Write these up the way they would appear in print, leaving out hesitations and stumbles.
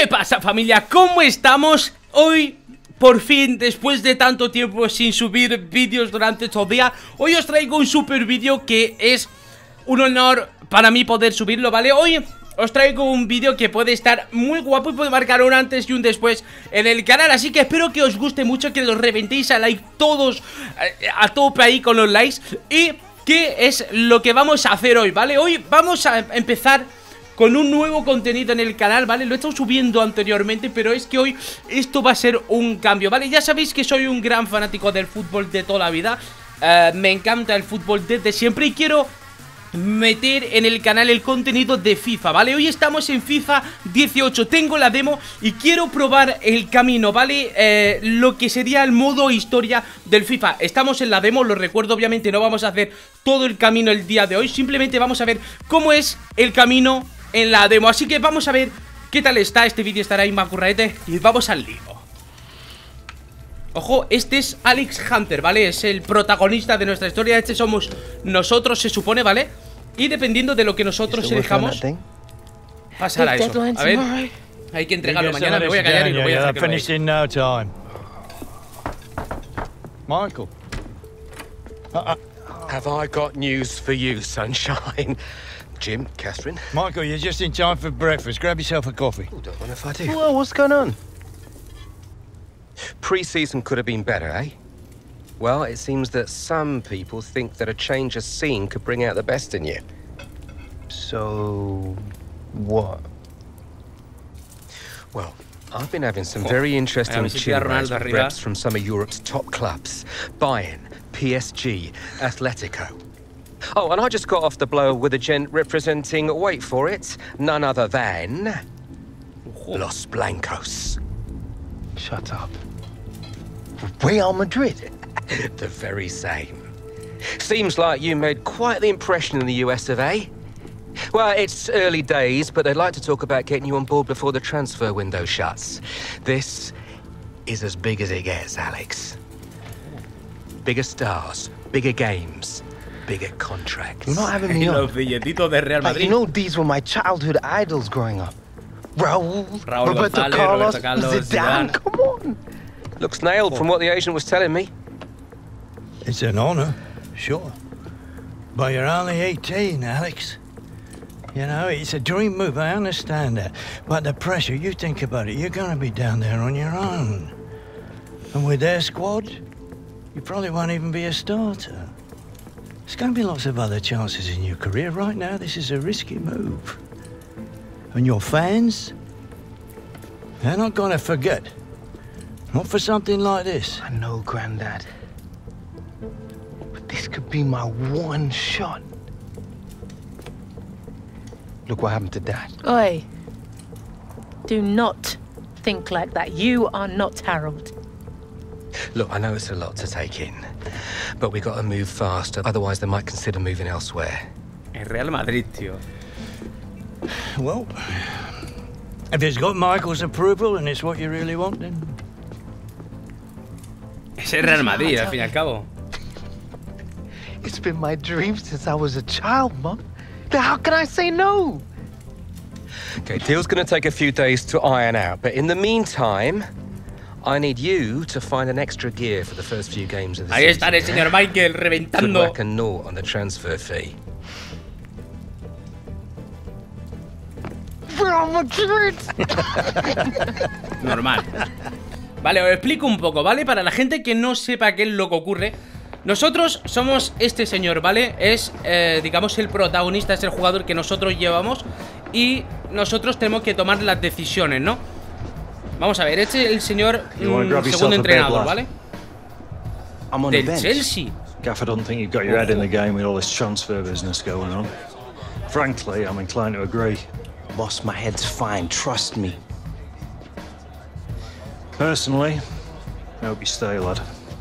¿Qué pasa, familia? ¿Cómo estamos? Hoy, por fin, después de tanto tiempo sin subir vídeos durante estos días, hoy os traigo un super vídeo que es un honor para mí poder subirlo, ¿vale? Hoy os traigo un vídeo que puede estar muy guapo y puede marcar un antes y un después en el canal. Así que espero que os guste mucho, que los reventéis a like todos a tope ahí con los likes. Y ¿qué es lo que vamos a hacer hoy, vale? Hoy vamos a empezar con un nuevo contenido en el canal, ¿vale? Lo he estado subiendo anteriormente, pero es que hoy esto va a ser un cambio, ¿vale? Ya sabéis que soy un gran fanático del fútbol de toda la vida. Me encanta el fútbol desde siempre y quiero meter en el canal el contenido de FIFA, ¿vale? Hoy estamos en FIFA 18, tengo la demo y quiero probar el camino, ¿vale? Lo que sería el modo historia del FIFA. Estamos en la demo, lo recuerdo, obviamente no vamos a hacer todo el camino el día de hoy, simplemente vamos a ver cómo es el camino en la demo, así que vamos a ver qué tal está. Este vídeo estará ahí macurraete y vamos al lío. Ojo, este es Alex Hunter, ¿vale? Es el protagonista de nuestra historia. Este somos nosotros, se supone, ¿vale? Y dependiendo de lo que nosotros dejamos, pasará eso. A ver, hay que entregarlo mañana. Me voy a callar y lo voy a hacer. Michael. Have I got news for you, sunshine? Jim, Catherine? Michael, you're just in time for breakfast. Grab yourself a coffee. Oh, don't mind if I do. Whoa, what's going on? Pre-season could have been better, eh? Well, it seems that some people think that a change of scene could bring out the best in you. So, what? Well, I've been having some very interesting reps from some of Europe's top clubs. Bayern, PSG, Atletico. Oh, and I just got off the blow with a gent representing, wait for it, none other than Los Blancos. Shut up. Real Madrid? The very same. Seems like you made quite the impression in the US of A. Well, it's early days, but they'd like to talk about getting you on board before the transfer window shuts. This is as big as it gets, Alex. Bigger stars, bigger games, bigger contracts. You're not having me Los billetitos de Real Like, Madrid. you know, these were my childhood idols growing up. Raúl, Roberto González, Carlos, Roberto Carlos, Zidane, Zidane. come on. Looks nailed from what the agent was telling me. It's an honor, sure. But you're only 18, Alex. You know, it's a dream move, I understand that. But the pressure, you think about it, you're gonna be down there on your own. And with their squad, you probably won't even be a starter. There's gonna be lots of other chances in your career. Right now, this is a risky move. And your fans, they're not gonna forget. Not for something like this. I know, Granddad. But this could be my one shot. Look what happened to Dad. Oi. Do not think like that. You are not Harold. Look, I know it's a lot to take in, but we got to move fast, otherwise they might consider moving elsewhere. El Real Madrid, tío. Well, if it's got Michael's approval and it's what you really want, then... Es el Real Madrid, al fin y al cabo. It's been my dream since I was a child, Mum. How can I say no? Okay, deal's gonna take a few days to iron out, but in the meantime, I need you to find an extra gear for the first few games of the Ahí season. está el señor Michael Could reventando. whack a naught on the transfer fee. Real Madrid! Normal. Vale, os explico un poco, ¿vale? Para la gente que no sepa qué es lo que ocurre. Nosotros somos este señor, ¿vale? Es, digamos, el protagonista, es el jugador que nosotros llevamos. Y nosotros tenemos que tomar las decisiones, ¿no? Vamos a ver, este es el señor segundo entrenador, ¿vale? Del Chelsea. Gaff, I don't think you've got your head in the game with all this transfer business going on. Frankly, I'm inclined to agree. Boss, my head's fine, trust me. Personally, I hope you stay, lad.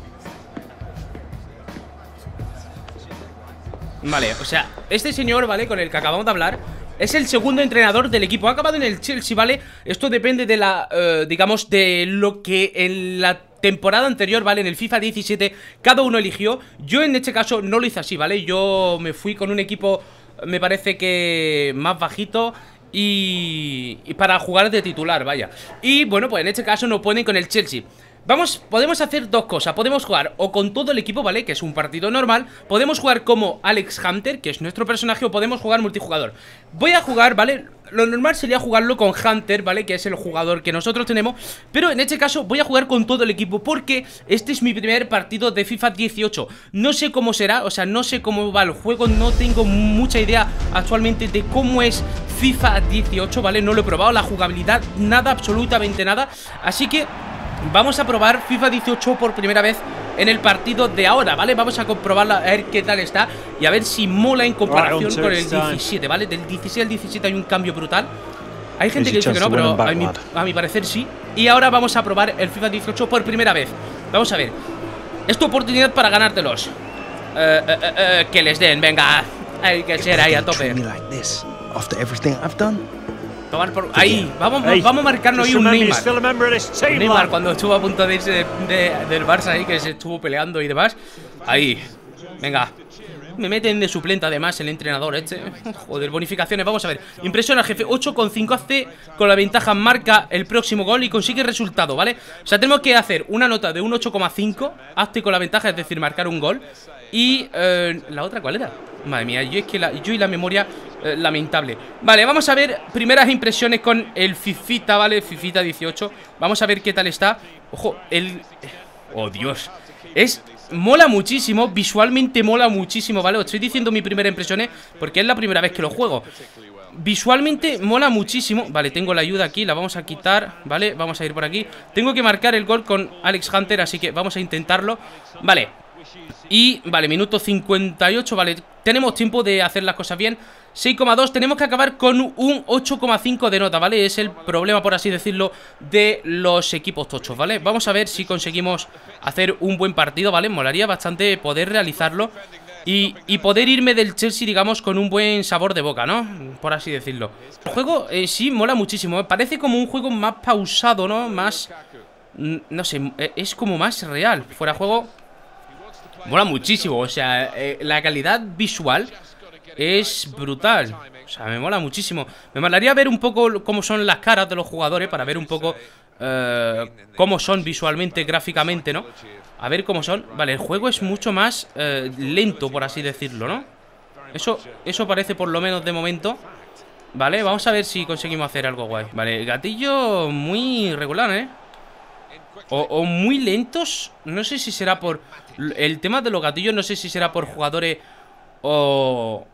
Vale, o sea, este señor, ¿vale? Con el que acabamos de hablar es el segundo entrenador del equipo. Ha acabado en el Chelsea, ¿vale? Esto depende de la, digamos, de lo que en la temporada anterior, ¿vale? En el FIFA 17 cada uno eligió. Yo en este caso no lo hice así, ¿vale? Yo me fui con un equipo, me parece que más bajito. y para jugar de titular, vaya. Y bueno, pues en este caso nos ponen con el Chelsea. Podemos hacer dos cosas. Podemos jugar o con todo el equipo, ¿vale? Que es un partido normal. Podemos jugar como Alex Hunter, que es nuestro personaje, o podemos jugar multijugador. Voy a jugar, ¿vale? Lo normal sería jugarlo con Hunter, ¿vale? Que es el jugador que nosotros tenemos. Pero en este caso voy a jugar con todo el equipo, porque este es mi primer partido de FIFA 18. No sé cómo será, o sea, no sé cómo va el juego. No tengo mucha idea actualmente de cómo es FIFA 18, ¿vale? No lo he probado, la jugabilidad, nada, absolutamente nada. Así que vamos a probar FIFA 18 por primera vez en el partido de ahora, ¿vale? Vamos a comprobarla, a ver qué tal está y a ver si mola en comparación con el 17, ¿vale? Del 16 al 17 hay un cambio brutal. Hay gente que dice que no, pero a mi parecer sí. Y ahora vamos a probar el FIFA 18 por primera vez. Vamos a ver. Es tu oportunidad para ganártelos. Que les den, venga. Hay que ser ahí a tope. Tomar por... Ahí, vamos a marcarnos ahí un Neymar. Neymar cuando estuvo a punto de irse del Barça ahí, que se estuvo peleando y demás. Ahí, venga. Me meten de suplente además el entrenador este. Joder, bonificaciones, vamos a ver. Impresiona al jefe, 8,5 hace con la ventaja, marca el próximo gol y consigue resultado, ¿vale? O sea, tenemos que hacer una nota de un 8,5, hazte con la ventaja, es decir, marcar un gol. Y la otra, ¿cuál era? Madre mía, yo y la memoria lamentable. Vale, vamos a ver primeras impresiones con el Fifita, ¿vale? Fifita 18. Vamos a ver qué tal está. Ojo, oh, Dios. Mola muchísimo, visualmente mola muchísimo, ¿vale? Os estoy diciendo mi primera impresión porque es la primera vez que lo juego. Visualmente mola muchísimo. Vale, tengo la ayuda aquí, la vamos a quitar, ¿vale? Vamos a ir por aquí. Tengo que marcar el gol con Alex Hunter, así que vamos a intentarlo. Vale. Y, vale, minuto 58, vale, tenemos tiempo de hacer las cosas bien. 6,2, tenemos que acabar con un 8,5 de nota, ¿vale? Es el problema, por así decirlo, de los equipos tochos, ¿vale? Vamos a ver si conseguimos hacer un buen partido, ¿vale? Molaría bastante poder realizarlo y poder irme del Chelsea, digamos, con un buen sabor de boca, ¿no? Por así decirlo. El juego sí mola muchísimo, ¿eh? Parece como un juego más pausado, ¿no? Más... no sé, es como más real. Fuera de juego... mola muchísimo, o sea, la calidad visual es brutal. O sea, me mola muchísimo. Me molaría ver un poco cómo son las caras de los jugadores, para ver un poco cómo son visualmente, gráficamente, ¿no? A ver cómo son. Vale, el juego es mucho más lento, por así decirlo, ¿no? Eso parece, por lo menos de momento. Vale, vamos a ver si conseguimos hacer algo guay. Vale, el gatillo muy regular, ¿eh? O muy lentos. No sé si será por... el tema de los gatillos, no sé si será por jugadores o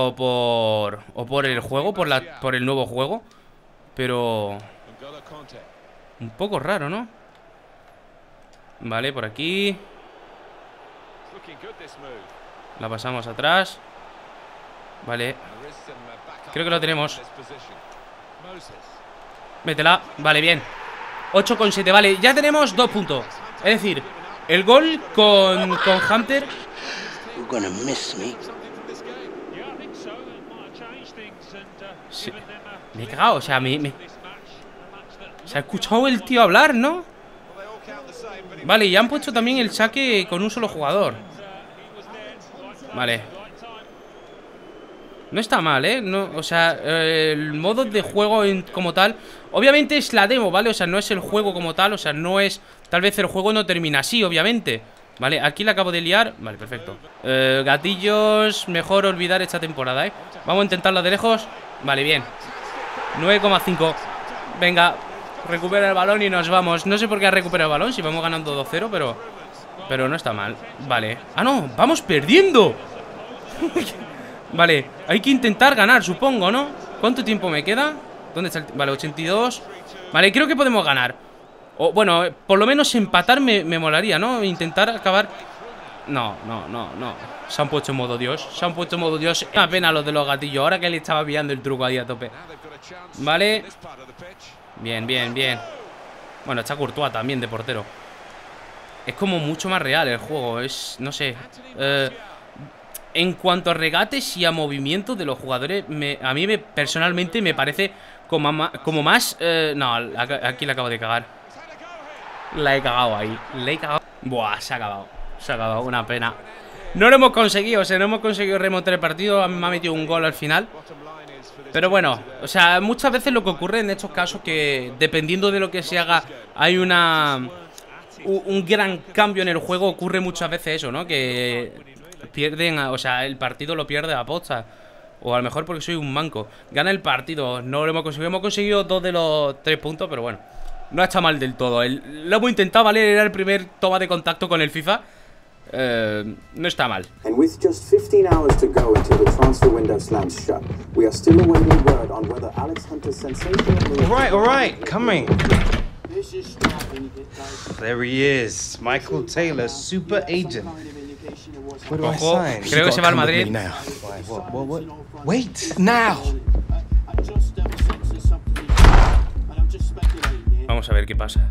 por el juego, por el nuevo juego. Pero... un poco raro, ¿no? Vale, por aquí. La pasamos atrás. Vale. Creo que lo tenemos. Métela. Vale, bien. 8,7, vale, ya tenemos 2 puntos. Es decir, el gol con Hunter. Sí. Me he cagado, o sea, se ha escuchado el tío hablar, ¿no? Vale, y han puesto también el saque con un solo jugador. Vale. No está mal, ¿eh? No, o sea, el modo de juego como tal... obviamente es la demo, ¿vale? O sea, no es el juego como tal, o sea, no es... tal vez el juego no termina así, obviamente. Vale, aquí la acabo de liar. Vale, perfecto. Gatillos, mejor olvidar esta temporada, ¿eh? Vamos a intentarlo de lejos. Vale, bien. 9,5. Venga, recupera el balón y nos vamos. No sé por qué ha recuperado el balón, si vamos ganando 2-0, pero no está mal. Vale. ¡Ah, no! ¡Vamos perdiendo! Vale, hay que intentar ganar, supongo, ¿no? ¿Cuánto tiempo me queda? ¿Dónde está el...? Vale, 82. Vale, creo que podemos ganar. O, bueno, por lo menos empatar me molaría, ¿no? Intentar acabar... No. Se han puesto en modo Dios. Se han puesto en modo Dios. Una pena los de los gatillos. Ahora que le estaba pillando el truco ahí a tope. Vale. Bien. Bueno, está Courtois también de portero. Es como mucho más real el juego. Es... no sé. En cuanto a regates y a movimiento de los jugadores, a mí personalmente me parece como más... no, aquí la acabo de cagar. La he cagado ahí. Buah, se ha acabado. Una pena. No lo hemos conseguido, o sea, no hemos conseguido remontar el partido. A mí me ha metido un gol al final. Pero bueno, o sea, muchas veces lo que ocurre en estos casos que dependiendo de lo que se haga hay un gran cambio en el juego. Ocurre muchas veces eso, ¿no? Que pierden, o sea, el partido lo pierde a posta. O a lo mejor porque soy un manco. Gana el partido, no lo hemos conseguido. Hemos conseguido 2 de los 3 puntos, pero bueno, no está mal del todo. Lo hemos intentado, ¿vale? Era el primer toma de contacto con el FIFA. No está mal. And with just 15 hours to go until the transfer window slams shut, we are still awaiting word on whether Alex Hunter's sensational move. All right, coming. There he is, Michael Taylor, super agent. Where do I Ojo, sign? creo que se va al Madrid. What? Wait, now. Vamos a ver qué pasa.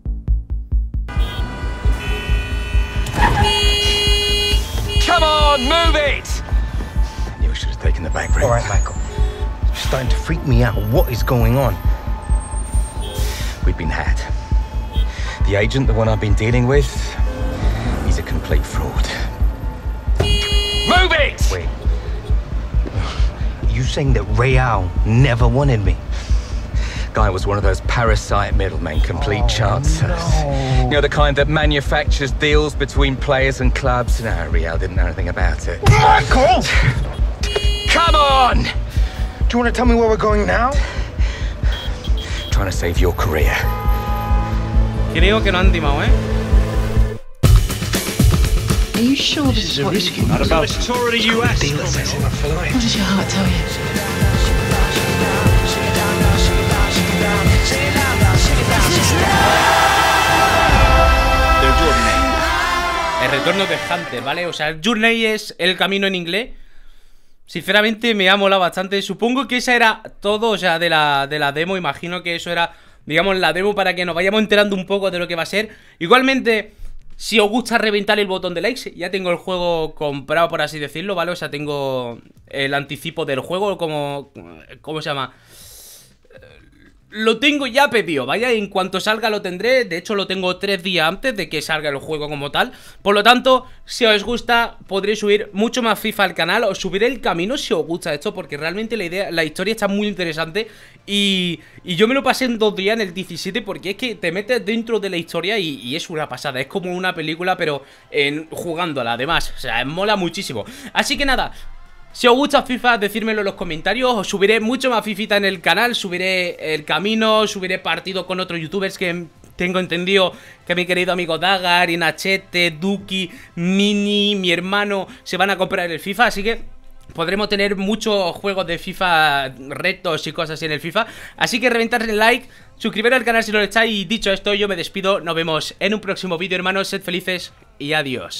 Come on, move it! I knew I should have taken the back room. All right, Michael. It's starting to freak me out. What is going on? We've been had. The agent, the one I've been dealing with, he's a complete fraud. Move it! Wait. You saying that Real never wanted me? Guy was one of those parasite middlemen, complete chancers. No. You know, the kind that manufactures deals between players and clubs. No, Real didn't know anything about it. Michael! Come on! Do you want to tell me where we're going now? Trying to save your career. Creo que no han timado, ¿eh? Are you sure this is what you Not about this tour of the US. What does your heart tell you? El retorno de Hunter, ¿vale? O sea, Journey es el camino en inglés. Sinceramente me ha molado bastante. Supongo que esa era todo, o sea, de la demo. Imagino que eso era, digamos, la demo para que nos vayamos enterando un poco de lo que va a ser. Igualmente, si os gusta reventar el botón de likes, ya tengo el juego comprado, por así decirlo, ¿vale? O sea, tengo el anticipo del juego, ¿cómo se llama? Lo tengo ya pedido, vaya, en cuanto salga lo tendré. De hecho lo tengo 3 días antes de que salga el juego como tal. Por lo tanto, si os gusta, podré subir mucho más FIFA al canal. Os subiré el camino si os gusta esto, porque realmente la historia está muy interesante. Y yo me lo pasé en 2 días en el 17, porque es que te metes dentro de la historia y es una pasada. Es como una película, pero jugándola además. O sea, mola muchísimo. Así que nada, si os gusta FIFA, decírmelo en los comentarios. Os subiré mucho más fifita en el canal. Subiré el camino, subiré partidos con otros youtubers que tengo entendido que mi querido amigo Dagar, Inachete, Duki, Mini, mi hermano se van a comprar el FIFA. Así que podremos tener muchos juegos de FIFA, retos y cosas así en el FIFA. Así que reventad el like, suscribiros al canal si no lo estáis. Y dicho esto, yo me despido. Nos vemos en un próximo vídeo, hermanos. Sed felices y adiós.